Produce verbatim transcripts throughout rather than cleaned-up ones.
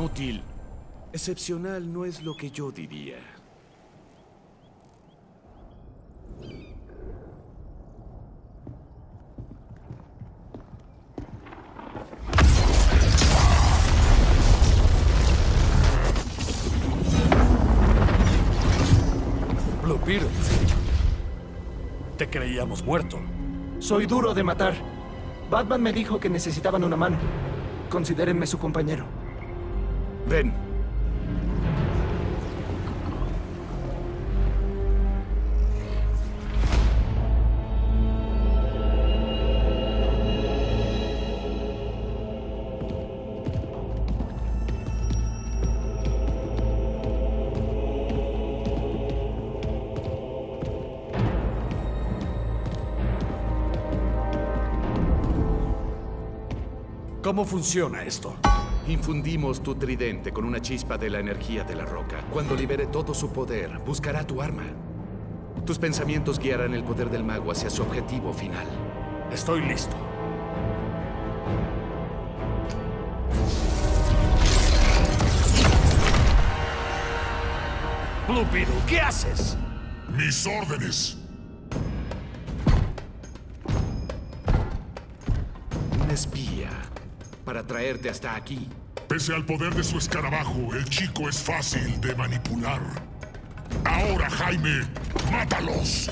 inútil. Excepcional no es lo que yo diría. Blue Beetle. Te creíamos muerto. Soy duro de matar. Batman me dijo que necesitaban una mano. Considérenme su compañero. Ven. ¿Cómo funciona esto? Infundimos tu tridente con una chispa de la energía de la roca. Cuando libere todo su poder, buscará tu arma. Tus pensamientos guiarán el poder del mago hacia su objetivo final. Estoy listo. Blue Beetle, ¿qué haces? Mis órdenes. Un espía. Para traerte hasta aquí. Pese al poder de su escarabajo, el chico es fácil de manipular. Ahora, Jaime, mátalos.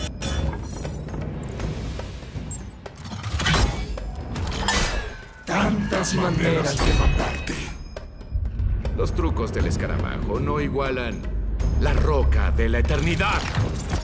Tantas maneras de matarte. Los trucos del escarabajo no igualan la roca de la eternidad.